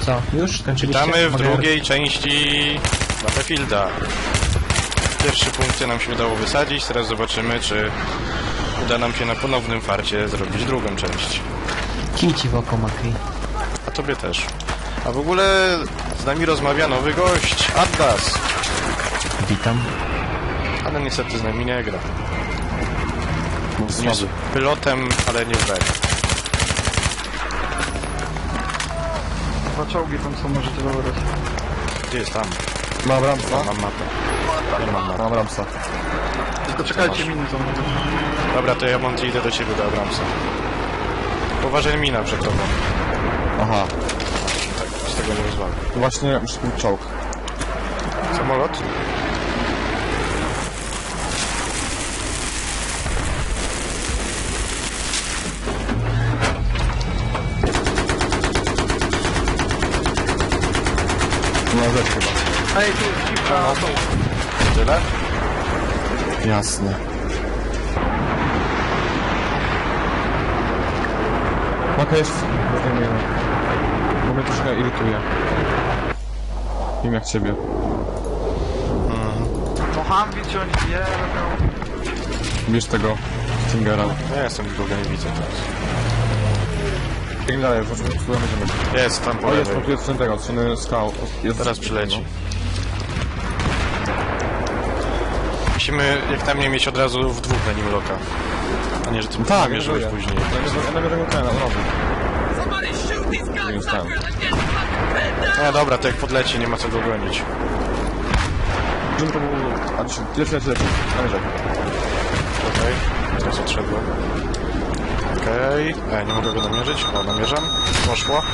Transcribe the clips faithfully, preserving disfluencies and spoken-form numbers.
Co? Już skończyliście? Witamy w Mogę... drugiej części Battlefielda. Pierwsze punkty nam się udało wysadzić, teraz zobaczymy, czy uda nam się na ponownym farcie zrobić drugą część. Kij ci w oko, Makri. A tobie też. A w ogóle z nami rozmawia nowy gość, Atlas. Witam. Ale niestety z nami nie gra. Jest Jest pilotem, ale nie w B. Dwa czołgi tam są, możecie zabrać. Gdzie jest tam? Mam Ramsa. Mam mapę. Nie mam mapy. Mam Ramsa. Tylko czekajcie, miny są. Dobra, to ja Monty idę do ciebie, do Abramsa. Uważaj, mina przed tobą. Aha. Tak, z tego nie rozwalę. Właśnie muszę kupić czołg. Samolot? Na Z chyba. Ej, tu jest dziwka. Tyle? Jasne. Maka jest... Nie wiem. Bo mnie troszkę irytuje. Nie wiem jak ciebie. No Humvee czy oni nie robią? Bierz tego Stingera. Ja jestem, nikogo nie widzę teraz. Jak dalej, spróbujemy ziomek. Jest, tam po O jest, lewej. tu jest strony tego, strony skał. Jest Teraz przyleci. Musimy, jak tam nie mieć od razu w dwóch na nim loka. A nie, że ty Tak, namierzyłeś później. Ja namierzę go ten, robię. Nie dostałem. No dobra, to jak podleci, nie ma co go gonić. Żeby to było... A dzisiaj, leci, leci, leci. Namierzę. Okej, teraz odszedłem. Okej, okay. Nie mogę go namierzyć. O, namierzam. Poszło.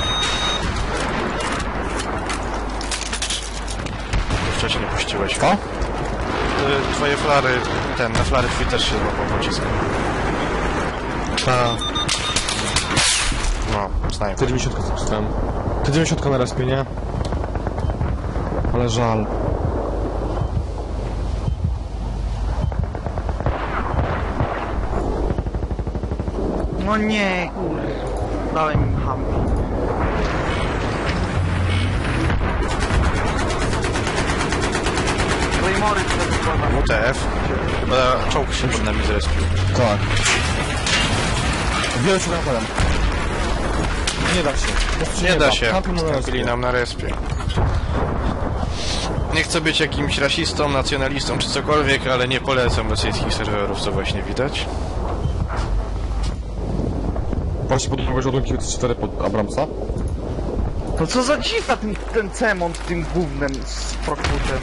Wcześniej nie puściłeś. Co? Y, Twoje flary, ten, na flary twój też się złapał pociskiem. Ta. No, snajper. T dziewięćdziesiąt zapisałem. T dziewięćdziesiąt na respie, nie? Ale żal. No nie, kurde. Dałem im Humvee. Claymory tutaj wykładam. W T F. Chyba czołg się przed nami zrespił. Tak. Wiele się napadam. Nie da się. Nie da się. Kampią na Byli respie. nam na respie. Nie chcę być jakimś rasistą, nacjonalistą czy cokolwiek, ale nie polecam rosyjskich serwerów, co właśnie widać. Właśnie podróżować ładunki cztery pod Abramsa. No co za dziwa ten, ten cemont tym gównem z prokutem.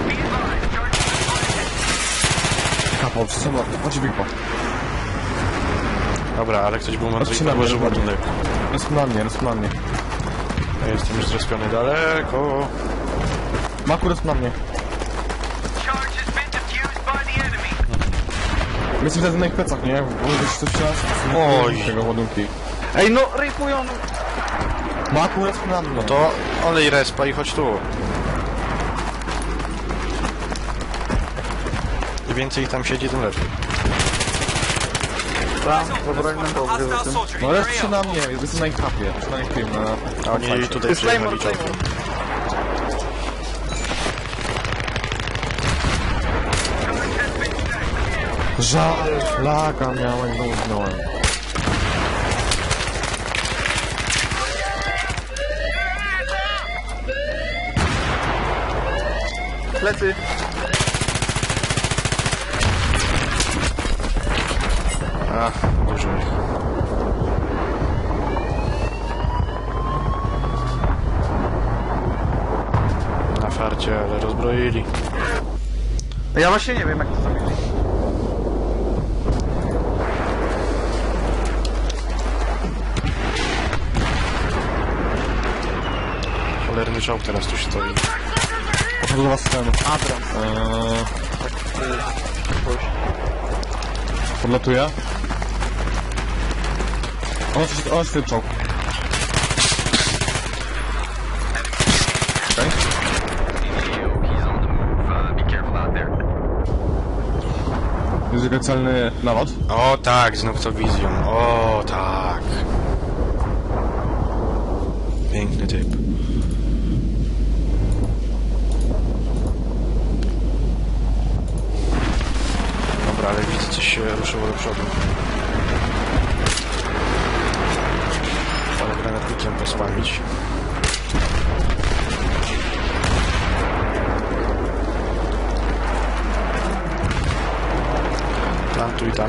Kapał, co ma? Chodź Wikła. Dobra, ale ktoś był mądry i Chodźcie na podłożył mnie, ładunek. Jest na mnie, jest na mnie. Ja jestem już zrespiony daleko. Makur jest na mnie. My jesteśmy wtedy na ich plecach, nie? Bo gdzieś coś czas. Oj. Tego ładunki. Ej no, rypują! Makur jest na mnie. No to olej respa i chodź tu. Im więcej ich tam siedzi, tym lepiej. Tam, zabrali nam dobry za tym. No ale jest na mnie, jestem na ich kapie. Jestem na ich tym, na... A oni tutaj Jest przyjechali Claymore, czołgiem. Żal, laga miałem, no uznałem. Plecy! A, dużo ich. Na farcie, ale rozbroili. Ja właśnie nie wiem jak to zrobili. Cholerny czołg teraz tu stoi. Poszedł do was ten... Abram. Eee, Coś. podlatuje. On jest, on jest ten czołg. Okej. Jest jakiś celny nalot. O tak, z Noctowizją. O tak. Piękny typ. Dobra, ale widzę, coś się ruszyło do przodu. Ale granatnikiem posłamić. Plantuj tam.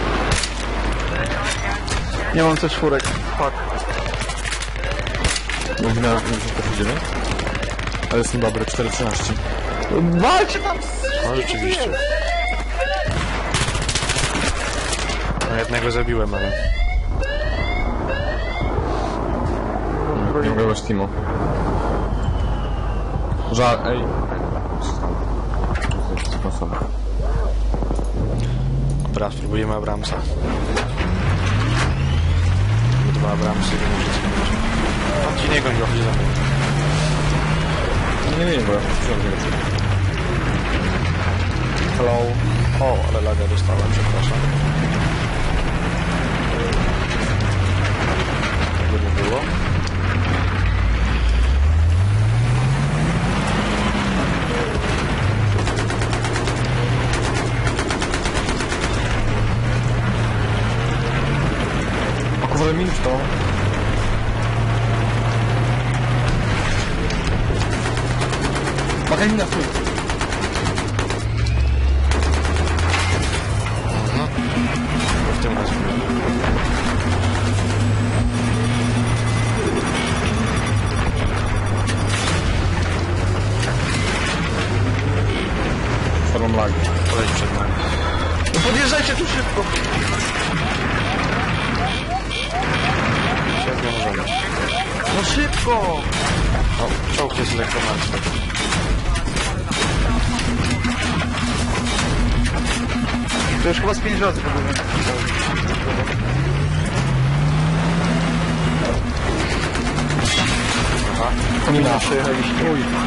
Nie mam też czwórek. Fuck. Mówię na dziewięć. Ale jest niedobry, cztery trzynaście. Walcie tam! No rzeczywiście. No jednego zabiłem, ale... Nie mogę już teamu. Żal, ej. Sposoby. Dobra, spróbujemy Abramsa. Dwa Abramsy, nie może co będzie. On ci nie goń go, chodzi za mną. Nie, nie, nie, bo ja chciałem więcej. Hello. O, ale laga dostałem, przepraszam. Tego nie było. A kurwa, minut to. Bakaj mi na stół. W tym razem. Starą lagę. Poleć przed nami. No podjeżdżajcie tu szybko! Jak nie możemy. No szybko! O, czołg jest lekko martwy. To już chyba z pięć razy podjeżdżam. Aha. Pomimo przejechaliście.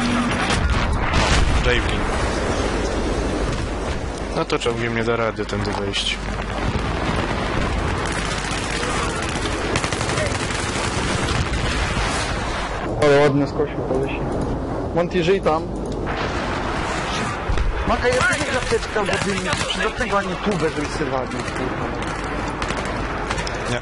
Javelin. No to czołgiem nie da rady tędy wejść. Ale ładnie skosił kolesi. Monty, żyj tam. Maka, ja nie zapytkał do dymni, przydatnego, a nie tubę, żeby syrwali. Nie.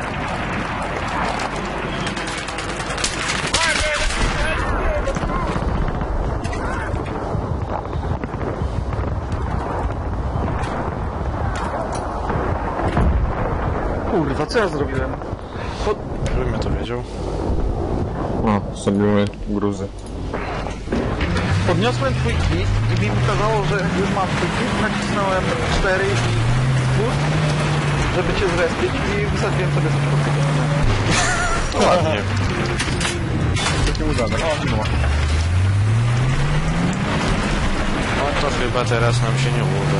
Kurwa, co ja zrobiłem? Pod... Żebym ja to wiedział. No, zrobimy gruzy. Podniosłem twój kit i mi kazało, że już mam twój kit, nacisnąłem cztery i spust, żeby cię zrespić i wysadziłem sobie z Ładnie. Taki udane. O, no. No to chyba teraz nam się nie uda.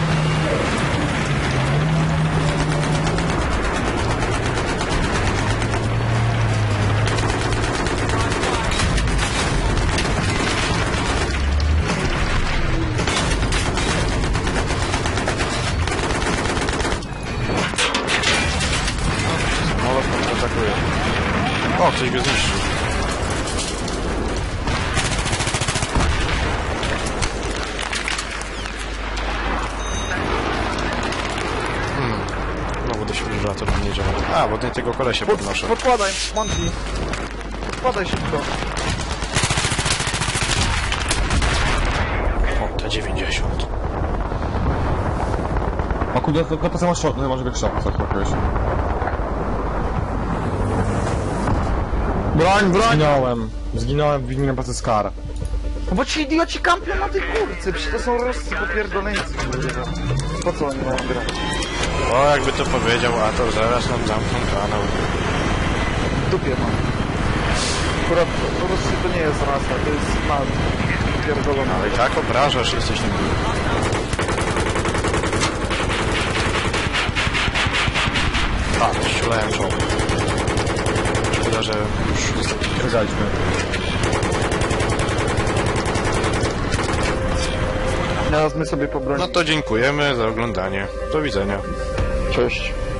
Moloch atakuje. O, ktoś go zniszczył. Hmm. Znowu defibrilator nam nie działa. A, bo nie tego kolesia Pod, podnoszę. podkładaj, Monty. Podkładaj szybko. O, T dziewięćdziesiąt. A kurde, to, to, to masz, masz go krzak, co jakiegoś. Broń, broń! Zginąłem. Zginąłem w winnym pracy Skar. No bo ci idioci kampią na tej kurce, przecież to są roscy popierdoleńcy. kurwa. Po co oni mają grać? O, jakby to powiedział, a to zaraz nam zamkną kanał. W dupie mam. Akurat po prostu to nie jest rasa, to jest mal. Pierdolona. Ale i tak obrażasz, jesteś tym A, strzelałem czołg. Szkoda, że już niestety nie Przegraliśmy. Teraz my sobie pobronimy. No to dziękujemy za oglądanie. Do widzenia. Cześć.